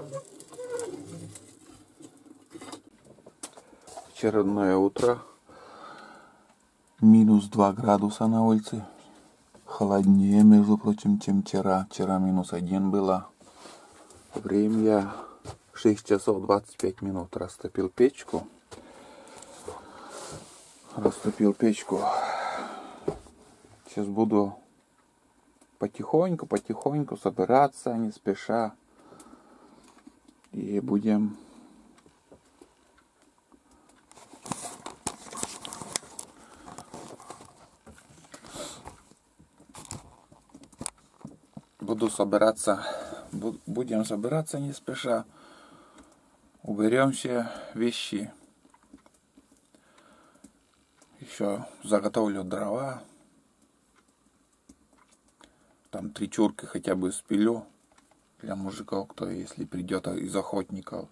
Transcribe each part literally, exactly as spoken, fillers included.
Очередное утро. Минус два градуса на улице. Холоднее, между прочим, чем вчера. Вчера минус один было. Время шесть часов двадцать пять минут. Растопил печку. Растопил печку. Сейчас буду потихоньку, потихоньку собираться, не спеша. И будем буду собираться, будем собираться не спеша. Уберем все вещи. Еще заготовлю дрова. Там три чурки хотя бы спилю для мужиков, кто если придет из охотников.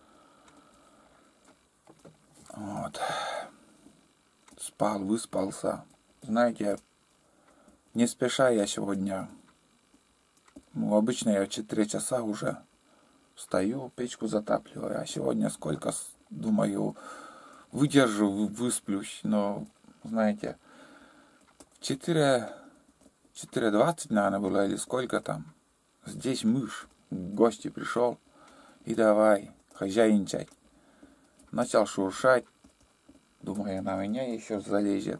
Вот. Спал, выспался. Знаете, не спеша я сегодня. Ну, обычно я в четыре часа уже встаю, печку затапливаю. А сегодня сколько, думаю, выдержу, высплюсь. Но, знаете, четыре двадцать, наверное, было, или сколько там. Здесь мышь, в гости пришел. И давай, хозяйничать. Начал шуршать. Думаю, на меня еще залезет.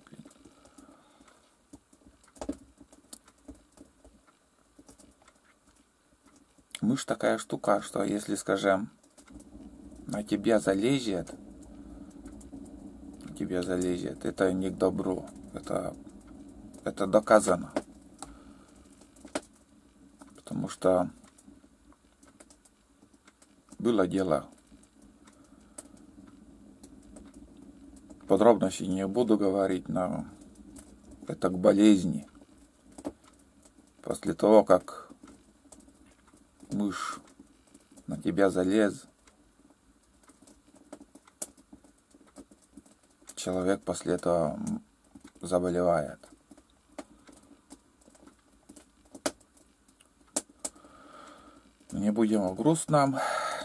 Мышь такая штука, что если, скажем, на тебя залезет, на тебя залезет, это не к добру. Это, это доказано. Потому что было дело. Подробности не буду говорить, но это к болезни. После того, как мышь на тебя залез, человек после этого заболевает. Не будем о грустном.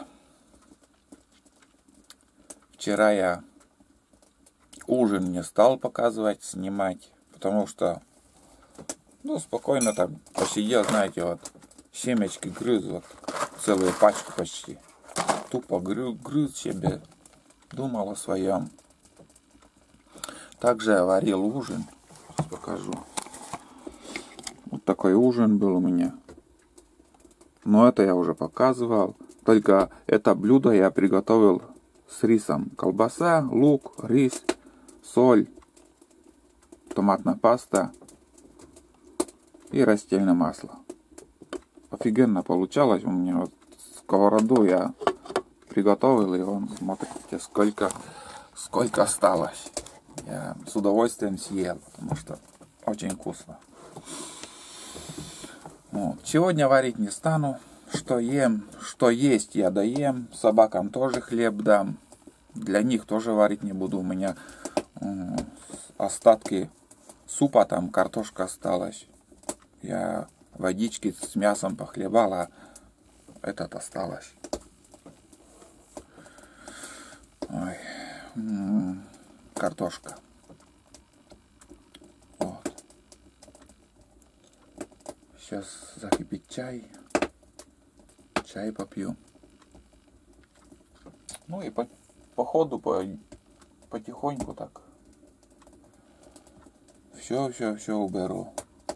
Вчера я ужин не стал показывать, снимать, потому что, ну, спокойно так посидел, знаете, вот, семечки грыз, вот, целую пачку почти. Тупо грыз, грыз себе, думал о своем. Также я варил ужин, сейчас покажу. Вот такой ужин был у меня. Но это я уже показывал. Только это блюдо я приготовил с рисом. Колбаса, лук, рис, соль, томатная паста и растительное масло. Офигенно получалось у меня. Вот сковороду я приготовил, и он, смотрите, сколько, сколько осталось. Я с удовольствием съел, потому что очень вкусно. Вот. Сегодня варить не стану. Что ем, что есть, я доем. Собакам тоже хлеб дам. Для них тоже варить не буду. У меня э, остатки супа, там картошка осталась. Я водички с мясом похлебал, а этот осталось. Ой. М-м, картошка. Вот. Сейчас закипит чай. Чай попью. Ну и по, по ходу, по, потихоньку так. Все, все, все уберу.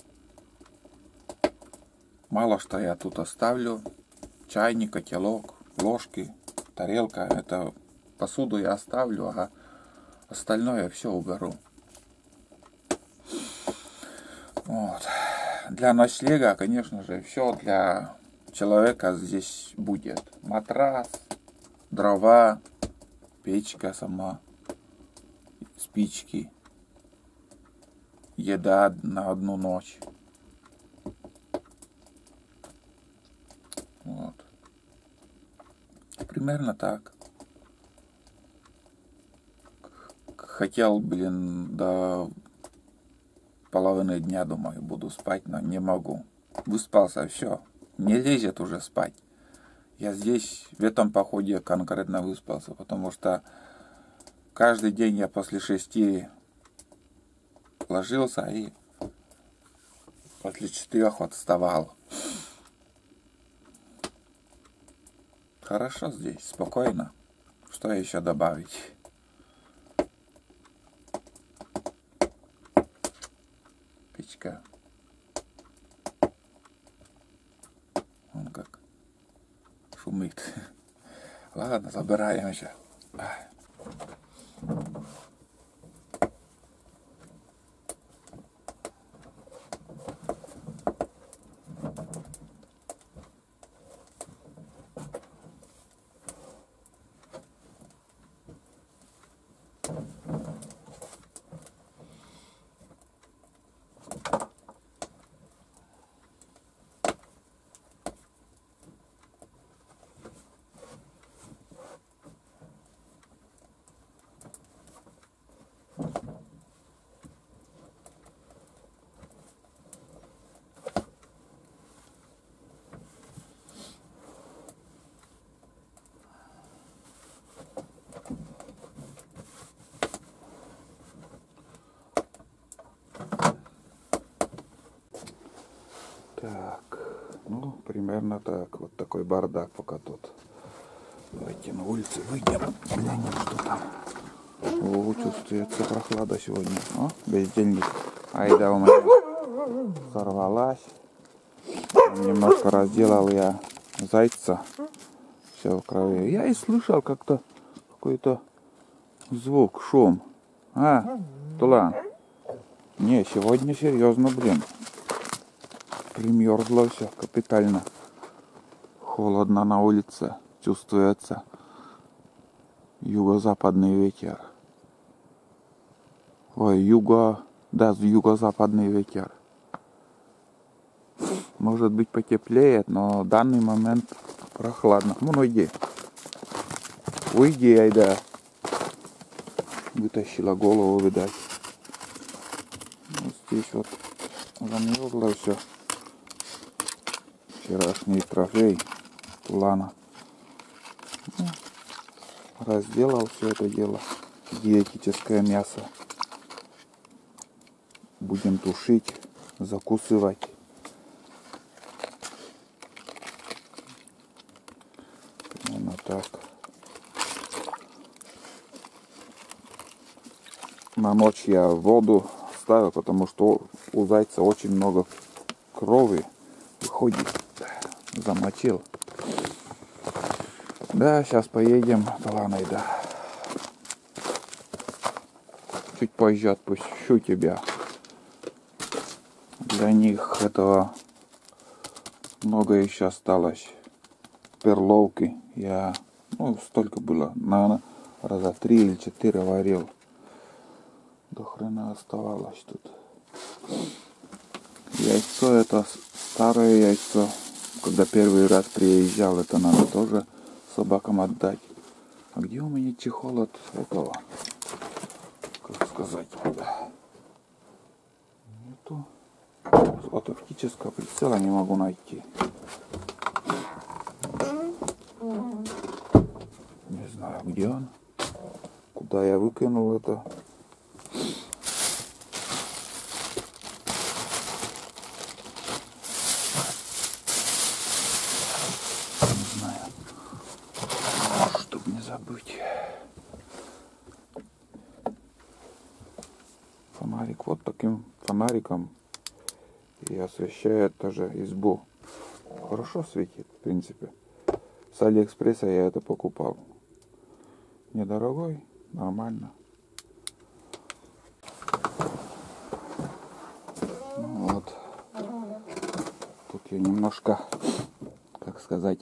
Мало что я тут оставлю. Чайник, котелок, ложки, тарелка. Это посуду я оставлю, а остальное все уберу. Вот. Для ночлега, конечно же, все для человека здесь будет. Матрас, дрова, печка сама, спички, еда на одну ночь. Вот. Примерно так. Хотел, блин, до половины дня, думаю, буду спать, но не могу. Выспался, все. Не лезет уже спать. Я здесь в этом походе конкретно выспался, потому что каждый день я после шести ложился и после четырех вот вставал. Хорошо здесь, спокойно. Что еще добавить? Печка. Он как шумит. Ладно, забираемся. Так, ну, примерно так. Вот такой бардак пока тут. Давайте на улице выйдем, глянем, что там. О, чувствуется прохлада сегодня. О, бездельник. Айда у меня сорвалась. Немножко разделал я зайца. Все в крови. Я и слышал как-то какой-то звук, шум. А, Тулан. Не, сегодня серьезно, блин. Примерзло все капитально. Холодно на улице. Чувствуется юго-западный ветер. Ой, юго... Да, юго-западный ветер. Может быть потеплеет, но в данный момент прохладно. Ну, ну иди. Уйди, айда. Вытащила голову, видать. Вот здесь вот замерзло все. Вчерашний трофей Тулана. Ну, разделал все это дело. Диетическое мясо. Будем тушить, закусывать. Примерно так. На ночь я воду ставил, потому что у зайца очень много крови выходит. Замочил. Да, сейчас поедем Туланой, да. Чуть позже отпущу тебя. Для них этого много еще осталось. Перловки. Я, ну, столько было. Наверное, раза три или четыре варил. До хрена оставалось тут. Яйцо это старое яйцо. Когда первый раз приезжал, это надо тоже собакам отдать. А где у меня чехол от этого? Как сказать? Нету. От оптического прицела не могу найти. Не знаю, где он. Куда я выкинул это. Забыть. Фонарик вот таким фонариком и освещает тоже избу. Хорошо светит, в принципе. С Алиэкспресса я это покупал. Недорогой, нормально. Ну вот. Тут я немножко, как сказать,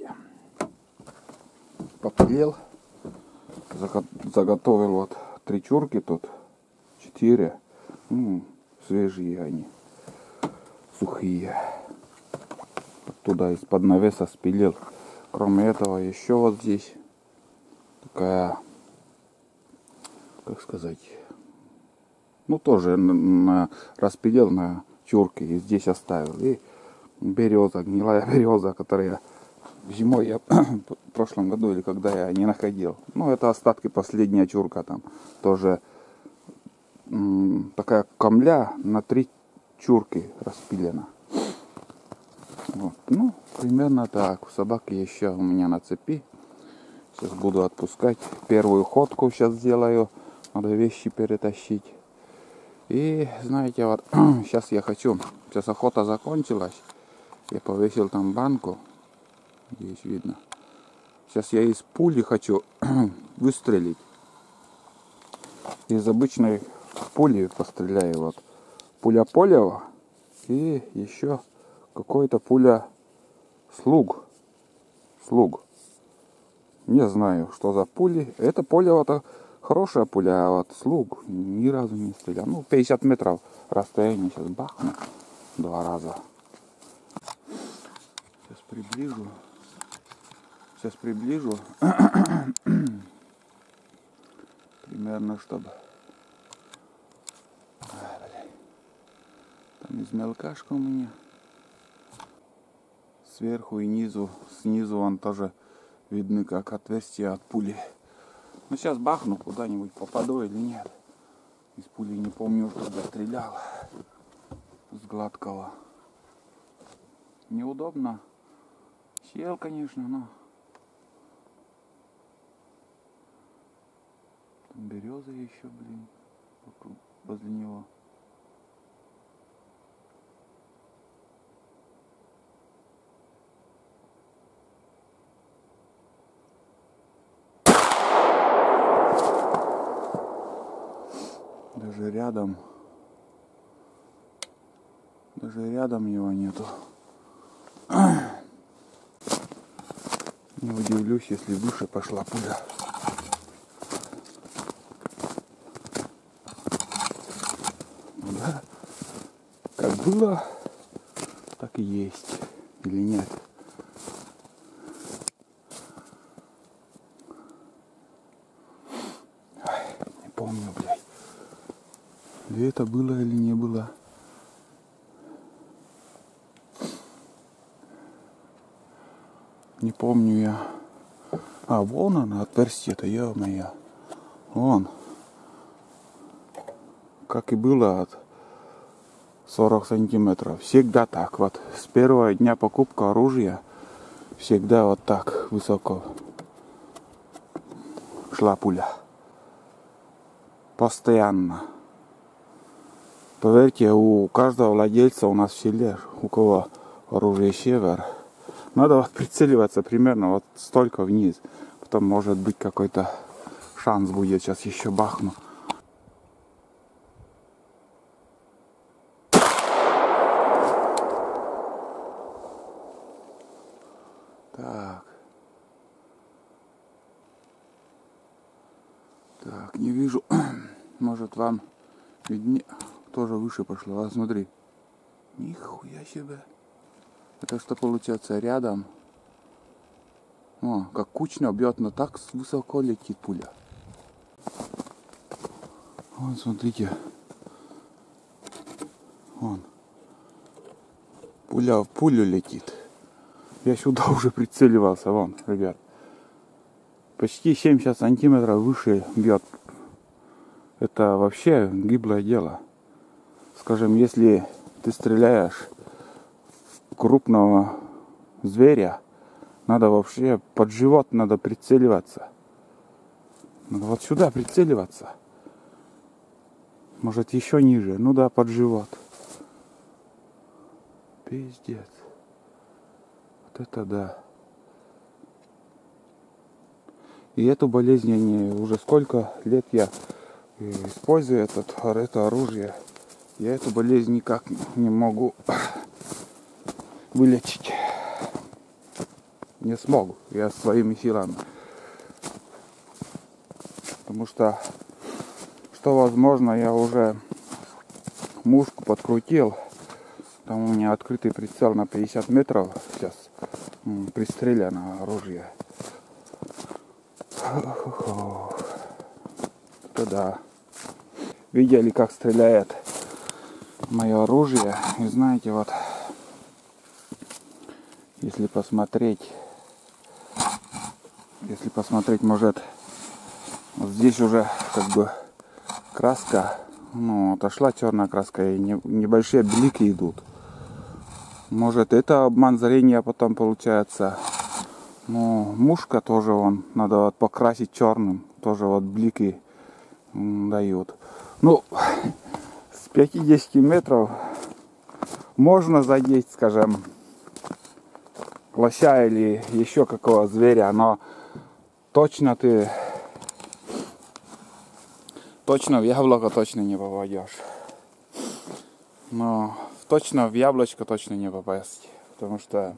попилил. Заготовил вот три чурки тут, четыре, ну, свежие они, сухие. Оттуда из-под навеса спилил. Кроме этого еще вот здесь такая, как сказать, ну тоже на, на, распилил на чурки и здесь оставил. И береза, гнилая береза, которую я зимой я в прошлом году или когда я не находил. Ну, это остатки последняя чурка там. Тоже м, такая камля на три чурки распилена. Вот. Ну, примерно так. Собаки еще у меня на цепи. Сейчас буду отпускать. Первую ходку сейчас сделаю. Надо вещи перетащить. И знаете, вот сейчас я хочу. Сейчас охота закончилась. Я повесил там банку. Здесь видно. Сейчас я из пули хочу выстрелить. Из обычной пули постреляю. Вот. Пуля Полева. И еще какой-то пуля Слуг. Слуг. Не знаю, что за пули. Это Полева-то хорошая пуля, а вот Слуг ни разу не стрелял. Ну, пятьдесят метров расстояние. Сейчас бахну два раза. Сейчас приближу. Сейчас приближу. Примерно, чтобы... Там измелкашка у меня. Сверху и низу. Снизу он тоже видны как отверстия от пули. Ну сейчас бахну, куда-нибудь попаду или нет. Из пули не помню, что я стрелял. С гладкого. Неудобно. Сел, конечно, но... Там береза еще, блин, вокруг, возле него. Даже рядом, даже рядом его нету. Не удивлюсь, если выше пошла пуля. Ну да, как было, так и есть. Или нет? Ай, не помню, блядь. Или это было, или не было. Не помню я. А, вон она, отверстие-то, ё-моё. Вон. Как и было от сорок сантиметров. Всегда так вот. С первого дня покупки оружия всегда вот так высоко шла пуля. Постоянно. Поверьте, у каждого владельца у нас в селе, у кого оружие Север, надо вот прицеливаться примерно вот столько вниз. Потом может быть какой-то шанс будет. Сейчас еще бахну. Так. Так, не вижу. Может вам виднее. Тоже выше пошло. А смотри. Нихуя себе. Это что получается рядом? О, как кучно бьет, но так высоко летит пуля. Вот смотрите. Вон. Пуля в пулю летит. Я сюда уже прицеливался, вон, ребят. Почти семьдесят сантиметров выше бьет. Это вообще гиблое дело. Скажем, если ты стреляешь в крупного зверя, надо вообще под живот надо прицеливаться. Надо вот сюда прицеливаться. Может еще ниже. Ну да, под живот. Пиздец. Вот это да. И эту болезнь не уже сколько лет я использую этот, это оружие. Я эту болезнь никак не могу вылечить. Не смогу. Я своими силами. Потому что, что возможно, я уже мушку подкрутил. Там у меня открытый прицел на пятьдесят метров. Сейчас пристреляно оружие. Это да. Видели, как стреляет мое оружие. И знаете, вот, если посмотреть Если посмотреть, может, вот здесь уже как бы краска, ну, отошла черная краска, и не, небольшие блики идут. Может, это обман зрения потом получается. Ну, мушка тоже вон, надо вот покрасить черным, тоже вот блики м, дают. Ну, с пятидесяти метров можно задеть, скажем, лося или еще какого зверя, но точно ты, точно в яблоко точно не попадешь. Но точно в яблочко точно не попасть, потому что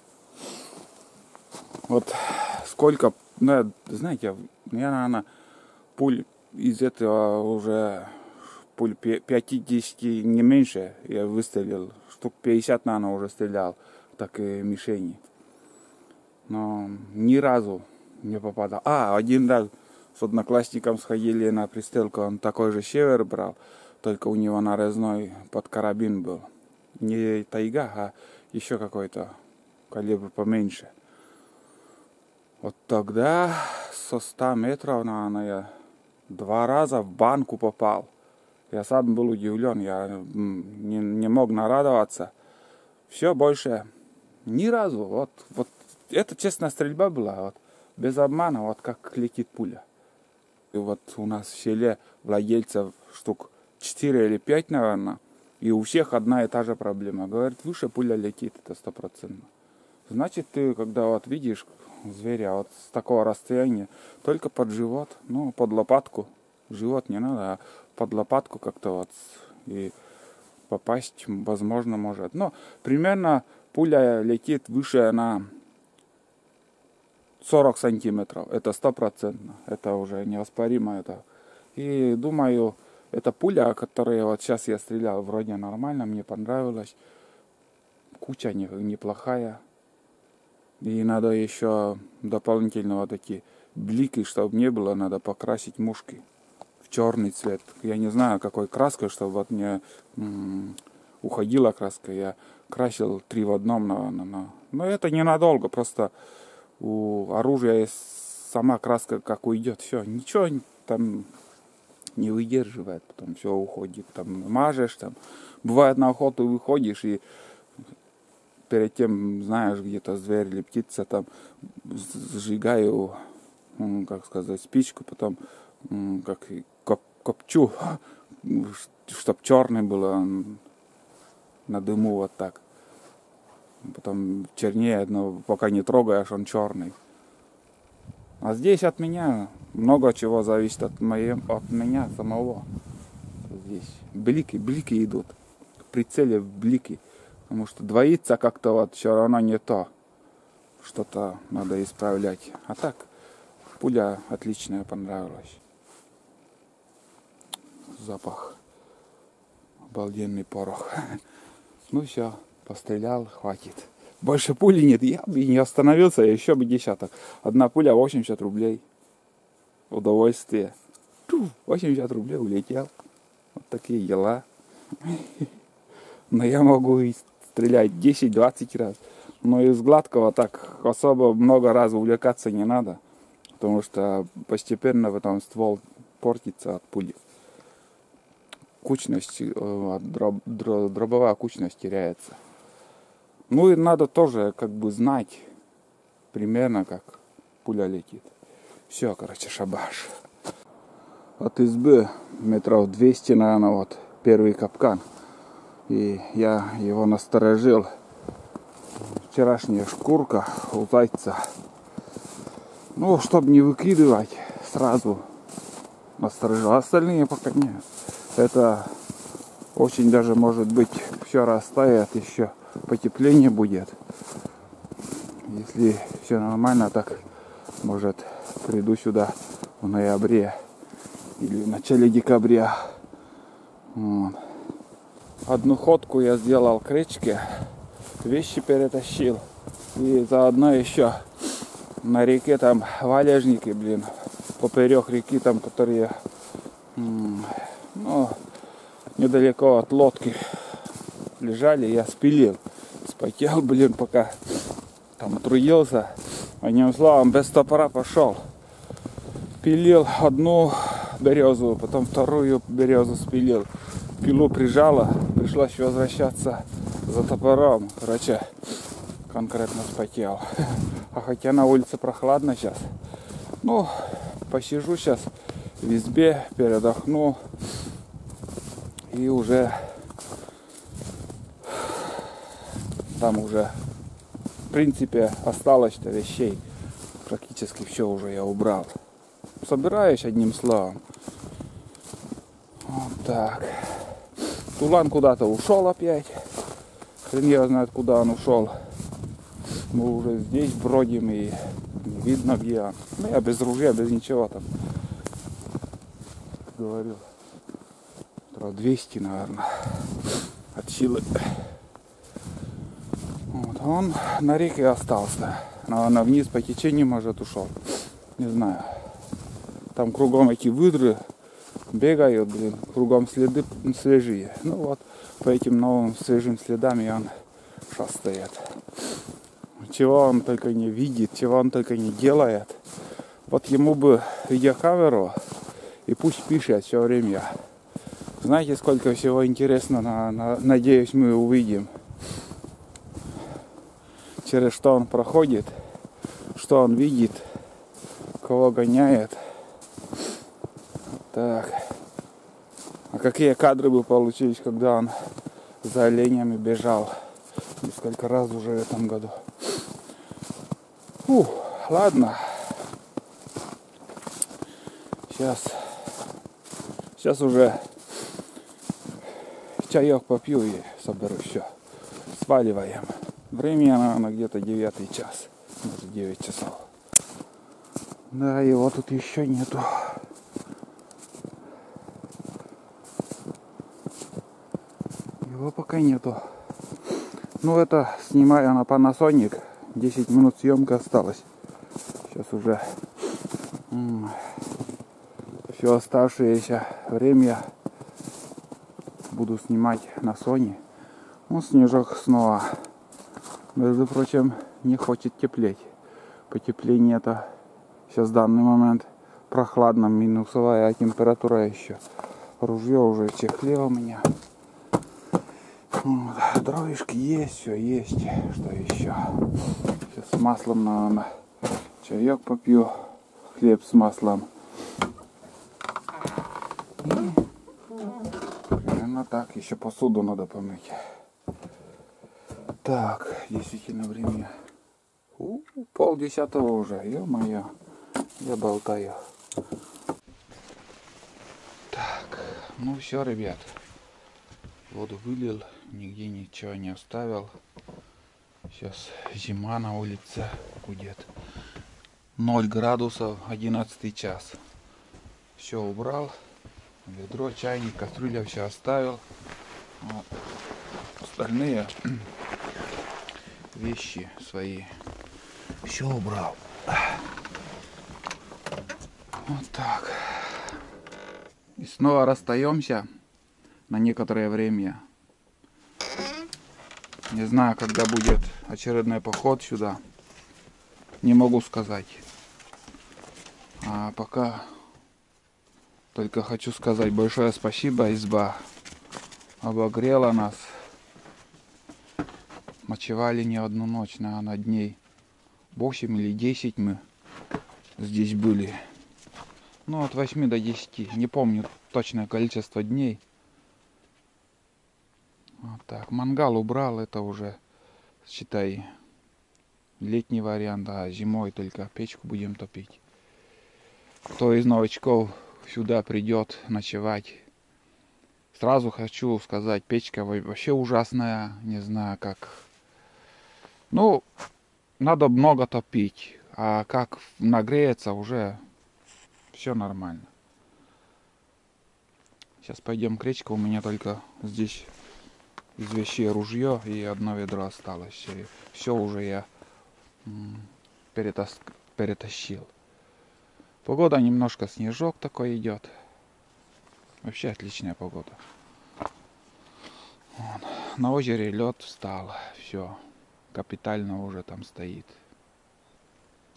вот сколько, ну, знаете, я, наверное, пуль из этого уже пуль пятидесяти, не меньше, я выстрелил, штук пятьдесят, наверное, уже стрелял, так и мишени. Но ни разу не попадал. А, один раз с одноклассником сходили на пристрелку, он такой же север брал, только у него нарезной под карабин был. Не тайга, а еще какой-то калибр поменьше. Вот тогда со ста метров, наверное, я два раза в банку попал. Я сам был удивлен, я не, не мог нарадоваться. Все, больше ни разу. Вот, вот это честная стрельба была, вот, без обмана, вот как летит пуля. И вот у нас в селе владельцев штук четыре или пять, наверное, и у всех одна и та же проблема. Говорит, выше пуля летит, это стопроцентно. Значит, ты, когда вот видишь зверя вот с такого расстояния, только под живот, ну, под лопатку, живот не надо, а под лопатку как-то вот и попасть, возможно, может. Но примерно пуля летит выше на сорок сантиметров, это стопроцентно, это уже неоспоримо. Это. И думаю, эта пуля, которая вот сейчас я стрелял, вроде нормально, мне понравилась, куча неплохая. И надо еще дополнительно вот такие блики, чтобы не было, надо покрасить мушки в черный цвет. Я не знаю, какой краской, чтобы вот мне м- уходила краска. Я красил три в одном, наверное. Но, но это ненадолго, просто у оружия есть сама краска, как уйдет. Все, ничего там не выдерживает, потом все уходит. Там мажешь, там. Бывает, на охоту выходишь и перед тем, знаешь, где-то зверь или птица, там сжигаю, как сказать, спичку, потом как коп, копчу, чтоб черный было на дыму вот так. Потом чернее, но пока не трогаешь, он черный. А здесь от меня много чего зависит от, моей, от меня самого. Здесь блики, блики идут. В прицеле блики. Потому что двоится как-то вот все равно не то. Что-то надо исправлять. А так, пуля отличная, понравилась. Запах. Обалденный порох. Ну все, пострелял, хватит. Больше пули нет. Я бы не остановился, еще бы десяток. Одна пуля восемьдесят рублей. Удовольствие. восемьдесят рублей улетел. Вот такие дела. Но я могу и стрелять десять-двадцать раз. Но из гладкого так особо много раз увлекаться не надо. Потому что постепенно потом ствол портится от пули. Кучность, дроб, дроб, дробовая кучность теряется. Ну и надо тоже как бы знать примерно, как пуля летит. Все, короче, шабаш. От избы метров двести, наверное, вот первый капкан. И я его насторожил. Вчерашняя шкурка у зайца. Ну, чтобы не выкидывать, сразу насторожил. Остальные пока нет. Это очень даже может быть все растает, еще потепление будет. Если все нормально, так может приду сюда в ноябре или в начале декабря. Вот. Одну ходку я сделал к речке, вещи перетащил. И заодно еще на реке там валежники, блин, поперек реки там, которые, ну, недалеко от лодки лежали, я спилил. Спотел, блин, пока там трудился. Одним словом, без топора пошел. Пилил одну березу, потом вторую березу спилил. Пилу прижало, пришлось возвращаться за топором. Короче, конкретно вспотел. А хотя на улице прохладно сейчас. Ну, посижу сейчас в избе, передохну. И уже там уже в принципе осталось-то вещей. Практически все уже я убрал. Собираюсь, одним словом. Вот так. Тулан куда-то ушел опять. Хрен его знает, куда он ушел. Мы уже здесь бродим и не видно, где он. Ну, я без ружья, без ничего там. Говорил. двести, наверное. От силы. Вот. Он на реке остался. Наверное, вниз по течению, может, ушел. Не знаю. Там кругом эти выдры бегают, блин. Кругом следы свежие. Ну вот, по этим новым свежим следам и он шастает. Чего он только не видит, чего он только не делает. Вот ему бы видеокамеру и пусть пишет все время. Знаете, сколько всего интересного, на, на, надеюсь, мы увидим. Через что он проходит, что он видит, кого гоняет. Так. А какие кадры бы получились, когда он за оленями бежал. Несколько раз уже в этом году. Фух, ладно. Сейчас. Сейчас уже чаек попью и соберу все. Сваливаем. Время, наверное, где-то девятый час. Может, девять часов. Да, его тут еще нету. Его пока нету. Ну, это снимаю на Panasonic. десять минут съемка осталось. Сейчас уже м- все оставшееся время буду снимать на Sony. Ну, снежок снова, между прочим, не хочет теплеть. Потепление это сейчас в данный момент прохладно, минусовая температура еще. Ружье уже в чехле у меня. Вот. Дровишки есть, все есть. Что еще? Сейчас с маслом, наверное, чаек попью. Хлеб с маслом. И примерно так. Еще посуду надо помыть. Так, действительно время. У, пол десятого уже. Ё-моё. Я болтаю. Так, ну все, ребят. Воду вылил, нигде ничего не оставил. Сейчас зима на улице будет. ноль градусов, одиннадцатый час. Все убрал. Ведро, чайник, кастрюля все оставил. Вот. Остальные вещи свои все убрал. Вот так. И снова расстаемся на некоторое время. Не знаю, когда будет очередной поход сюда. Не могу сказать. А пока только хочу сказать большое спасибо. Изба обогрела нас. Ночевали не одну ночь, наверное, дней восемь или десять мы здесь были. Ну, от восьми до десяти. Не помню точное количество дней. Вот так. Мангал убрал. Это уже, считай, летний вариант. А зимой только печку будем топить. Кто из новичков сюда придет ночевать, сразу хочу сказать, печка вообще ужасная. Не знаю как. Ну, надо много топить. А как нагреется, уже все нормально. Сейчас пойдем к речке. У меня только здесь из вещей ружье и одно ведро осталось. И все уже я перетас... перетащил. Погода немножко, снежок такой идет. Вообще отличная погода. Вон. На озере лед встал. Все. Капитально уже там стоит.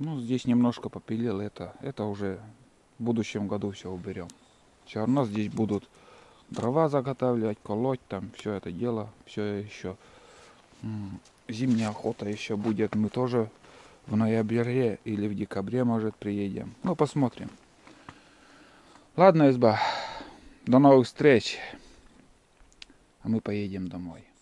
Ну, здесь немножко попилил. Это, это уже в будущем году все уберем. Все равно здесь будут дрова заготавливать, колоть там, все это дело, все еще. Зимняя охота еще будет. Мы тоже в ноябре или в декабре, может, приедем. Ну, посмотрим. Ладно, изба. До новых встреч. А мы поедем домой.